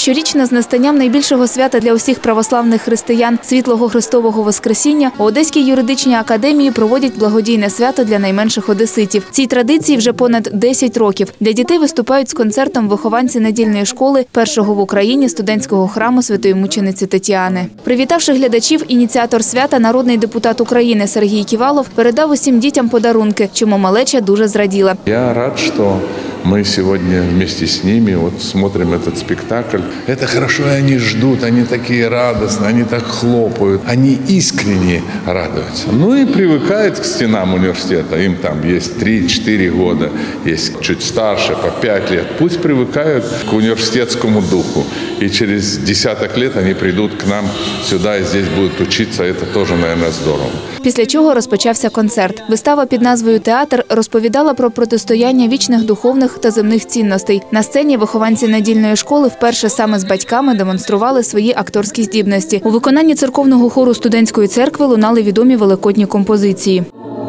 Щорічно з настанням найбільшого свята для усіх православних християн – Світлого Христового Воскресіння у Одеській юридичній академії проводять благодійне свято для найменших одеситів. Цій традиції вже понад 10 років. Для дітей виступають з концертом вихованці недільної школи першого в Україні студентського храму Святої Мучениці Тетяни. Привітавши глядачів, ініціатор свята, народний депутат України Сергій Ківалов передав усім дітям подарунки, чому малеча дуже зраділа. Я рад, що мы сегодня вместе с ними смотрим этот спектакль. Это хорошо, и они ждут, они такие радостные, они так хлопают, они искренне радуются. Ну и привыкают к стенам университета. Им там есть 3-4 года, есть чуть старше, по 5 лет. Пусть привыкают к университетскому духу. И через десяток лет они придут к нам сюда и здесь будут учиться. Это тоже, наверное, здорово. Після чого розпочався концерт. Вистава під назвою «Театр» розповідала про протистояння вічних духовних та земних цінностей. На сцені вихованці недільної школи вперше саме з батьками демонстрували свої акторські здібності. У виконанні церковного хору студентської церкви лунали відомі великодні композиції.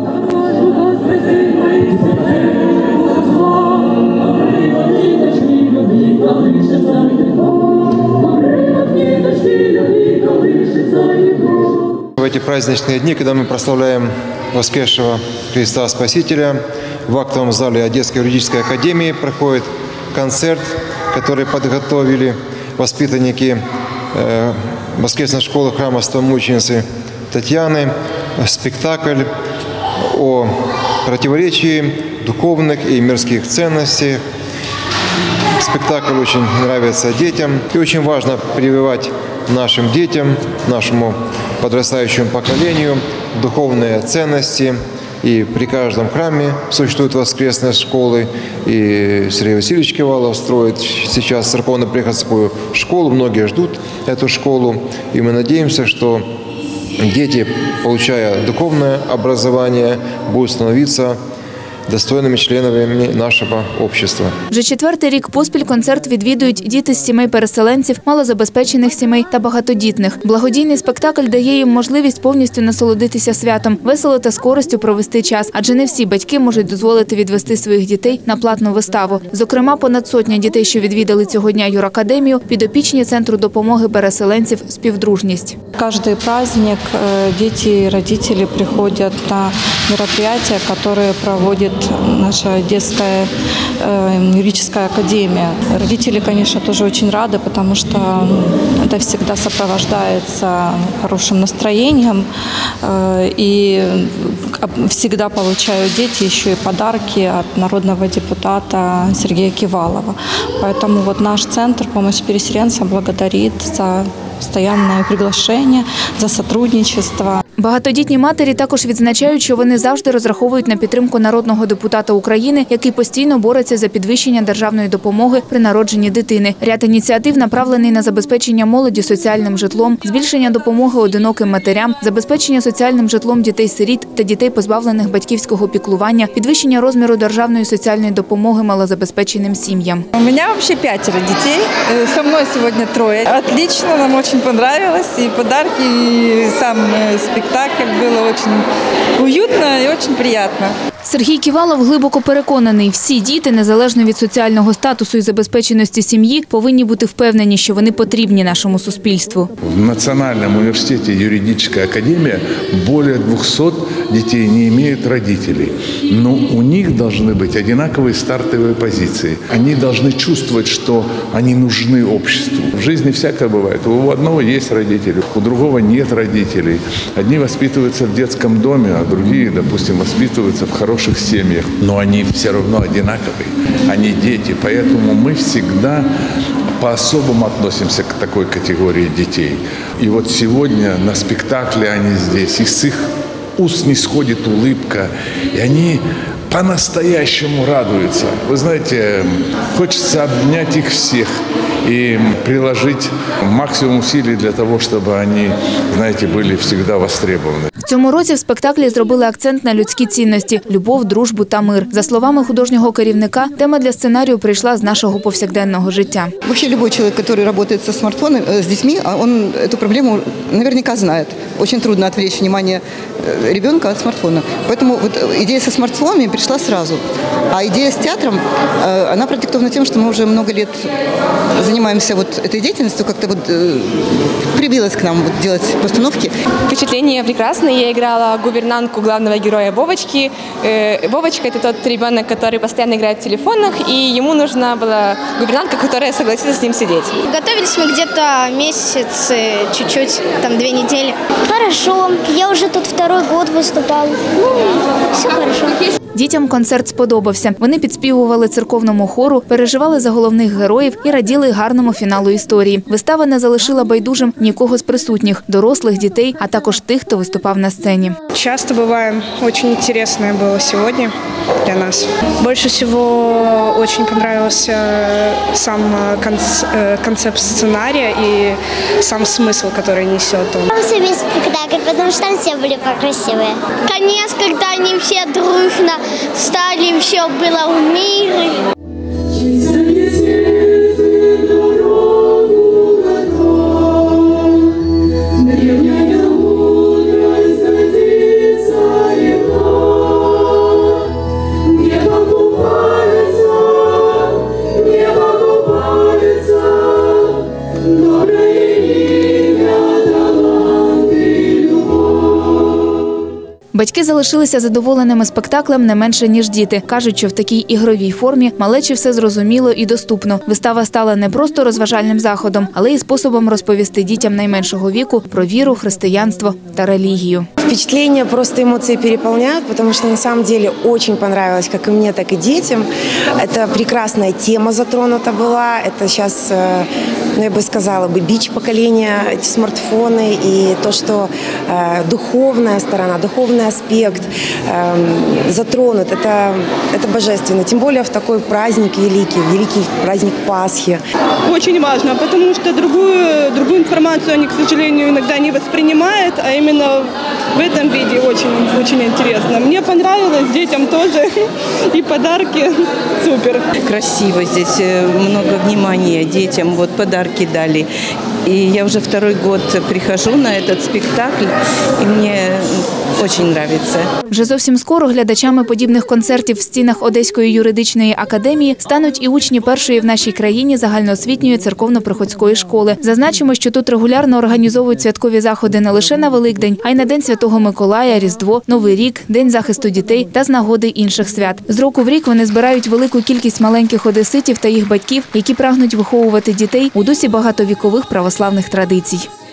В эти праздничные дни, когда мы прославляем воскресшего Христа Спасителя, в актовом зале Одесской юридической академии проходит концерт, который подготовили воспитанники воскресной школы храма Святой Мученицы Татьяны. Спектакль о противоречии духовных и мирских ценностей. Спектакль очень нравится детям, и очень важно прививать нашим детям, нашему подрастающему поколению духовные ценности. И при каждом храме существуют воскресные школы. И Сергей Васильевич Кивалов строит сейчас церковно-приходскую школу. Многие ждут эту школу. И мы надеемся, что дети, получая духовное образование, будут становиться достойними членами нашого общества. Вже 4-й рік поспіль концерт відвідують діти з сімей переселенців, малозабезпечених сімей та багатодітних. Благодійний спектакль дає їм можливість повністю насолодитися святом, весело та з користю провести час, адже не всі батьки можуть дозволити відвести своїх дітей на платну виставу. Зокрема, понад сотня дітей, що відвідали цього дня юракадемію, підопічні Центру допомоги переселенців «Співдружність». Каждый праздник дети и родители приходят на мероприятия, которые проводит наша Одесская юридическая академия. Родители, конечно, тоже очень рады, потому что это всегда сопровождается хорошим настроением. И всегда получают дети еще и подарки от народного депутата Сергея Кивалова. Поэтому вот наш центр «Помощь переселенцам» благодарит за постоянное приглашение, за сотрудничество. Багатодітні матері також відзначають, що вони завжди розраховують на підтримку народного депутата України, який постійно бореться за підвищення державної допомоги при народженні дитини. Ряд ініціатив направлений на забезпечення молоді соціальним житлом, збільшення допомоги одиноким матерям, забезпечення соціальним житлом дітей-сиріт та дітей, позбавлених батьківського піклування, підвищення розміру державної соціальної допомоги малозабезпеченим сім'ям. У меня вообще 5 детей, со мной сегодня 3. Отлично, нам очень понравилось, и подарки, и сам спектакль было очень уютно и очень приятно. Сергій Ківалов глибоко переконаний, всі діти, незалежно від соціального статусу і забезпеченості сім'ї, повинні бути впевнені, що вони потрібні нашому суспільству. В Национальном университете юридическая академия более 200 детей не имеют родителей. Но у них должны быть одинаковые стартовые позиции. Они должны чувствовать, что они нужны обществу. В жизни всякое бывает. У одного есть родители, у другого нет родителей. Одни воспитываются в детском доме, а другие, допустим, воспитываются в хороших семьях. Но они все равно одинаковые. Они дети. Поэтому мы всегда по-особому относимся к такой категории детей. И вот сегодня на спектакле они здесь, и с их уст не сходит улыбка, и они по-настоящему радуются. Вы знаете, хочется обнять их всех и приложить максимум усилий для того, чтобы они, знаете, были всегда востребованы. В цьому році в спектаклі зробили акцент на людські цінності – любов, дружбу та мир. За словами художнього керівника, тема для сценарію прийшла з нашого повсякденного життя. Вообще любой человек, который работает со смартфоном, с детьми, он эту проблему наверняка знает. Очень трудно отвлечь внимание ребенка от смартфона. Поэтому вот идея со смартфонами пришла сразу. А идея с театром, она продиктована тем, что мы уже много лет занимаемся вот этой деятельностью, как-то вот прибилось к нам вот делать постановки. Впечатление прекрасное. Я играла гувернантку главного героя Вовочки. Вовочка – это тот ребенок, который постоянно играет в телефонах, и ему нужна была гувернантка, которая согласится с ним сидеть. Готовились мы где-то месяц, чуть-чуть, там 2 недели. Хорошо. Я уже тут 2-й год выступала. Ну, все хорошо. Дітям концерт сподобався. Вони підспівували церковному хору, переживали за головних героїв і раділи гарному фіналу історії. Вистава не залишила байдужим нікого з присутніх – дорослих, дітей, а також тих, хто виступав на сцені. Часто бываем. Очень интересное было сегодня для нас. Больше всего очень понравился сам концепт сценария и сам смысл, который несет он. Понравился весь спектакль, потому что там все были покрасивые. Конец, когда они все дружно стали, все было в мире. Батьки залишилися задоволеними спектаклем не менше, ніж діти. Кажуть, що в такій ігровій формі малечі все зрозуміло і доступно. Вистава стала не просто розважальним заходом, але й способом розповісти дітям найменшого віку про віру, християнство та релігію. Впечатления, просто эмоции переполняют, потому что на самом деле очень понравилось как и мне, так и детям. Это прекрасная тема затронута была. Это сейчас, я бы сказала, бич поколения, эти смартфоны и то, что духовная сторона, духовный аспект затронут. Это божественно. Тем более в такой праздник великий праздник Пасхи. Очень важно, потому что другую информацию они, к сожалению, иногда не воспринимают, а именно в этом виде очень интересно. Мне понравилось, детям тоже, и подарки супер. Красиво здесь, много внимания детям, вот подарки дали. И я уже 2-й год прихожу на этот спектакль, и мне очень нравится. Вже зовсім скоро глядачами подібних концертів в стінах Одеської юридичної академії стануть і учні першої в нашій країні загальноосвітньої церковно-приходської школи. Зазначимо, що тут регулярно організовують святкові заходи не лише на Великдень, а й на День Святого Миколая, Різдво, Новий рік, День захисту дітей та з нагоди інших свят. З року в рік вони збирають велику кількість маленьких одеситів та їх батьків, які прагнуть виховувати дітей у дусі багатовікових православних традицій.